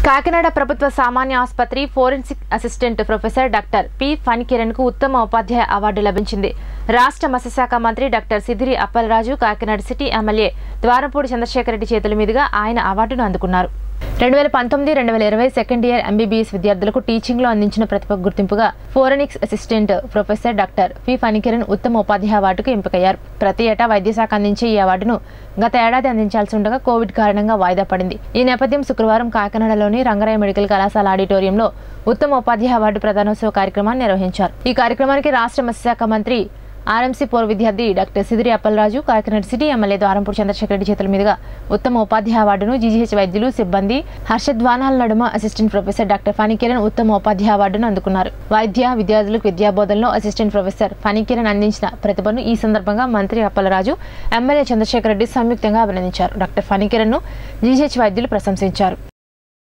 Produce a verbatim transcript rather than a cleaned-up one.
కాకినాడ ప్రభుత్వ సామాన్య ఆసుపత్రి forensic assistant professor doctor P Phanikiran కు ఉత్తమ ఉపాధ్యాయ అవార్డు లభించింది. రాష్ట్ర మత్స్యశాఖ మంత్రి doctor Sidiri Appalaraju Kakinada city MLA Dwarampudi Chandrasekhar Reddy చేతుల మీదుగా ఆయన అవార్డును అందుకున్నారు. రెండు వేల పంతొమ్మిది రెండు వేల ఇరవై సెకండ్ ఇయర్ ఎంబీబీఎస్ విద్యార్థులకు టీచింగ్ లో అందించిన ప్రతిభకు గుర్తింపుగా forensic assistant professor doctor P Phanikiran ఉత్తమ ఉపాధ్యాయ అవార్డుకు ఎంపికయ్యారు. ప్రతి ఏటా వైద్యశాఖ అందించే ఈ అవార్డును గత ఏడాది అందించాల్సి ఉండగా కోవిడ్ కారణంగా వాయిదా పడింది. ఈ నేపథ్యం శుక్రవారం కాకినాడలోని రంగరాయ మెడికల్ కళాశాల ఆడిటోరియంలో ఉత్తమ ఉపాధ్యాయ అవార్డు ప్రదానోత్సవ కార్యక్రమాన్ని నిర్వహించారు. ఈ కార్యక్రమానికి రాష్ట్ర మత్స్యశాఖ మంత్రి ఆర్ఎంసీ పూర్వ విద్యార్థి doctor Sidiri Appalaraju, Kakinada city MLA Dwarampudi Chandrasekhar Reddy చేతుల మీదుగా ఉత్తమ ఉపాధ్యాయ అవార్డును జీజీహెచ్ వైద్యులు సిబ్బంది హర్షధ్వానాల నడుమ అసిస్టెంట్ ప్రొఫెసర్ డాక్టర్ ఫణికిరణ్ ఉత్తమ ఉపాధ్యాయ అవార్డును అందుకున్నారు. వైద్య విద్యార్థులకు విద్యాబోధనలో అసిస్టెంట్ ప్రొఫెసర్ ఫణికిరణ్ అందించిన ప్రతిభను ఈ సందర్భంగా మంత్రి అప్పలరాజు, ఎమ్మెల్యే చంద్రశేఖర్ రెడ్డి సంయుక్తంగా అభినందించారు. డాక్టర్ ఫణికిరణ్ ను జీజీహెచ్ వైద్యులు ప్రశంసించారు.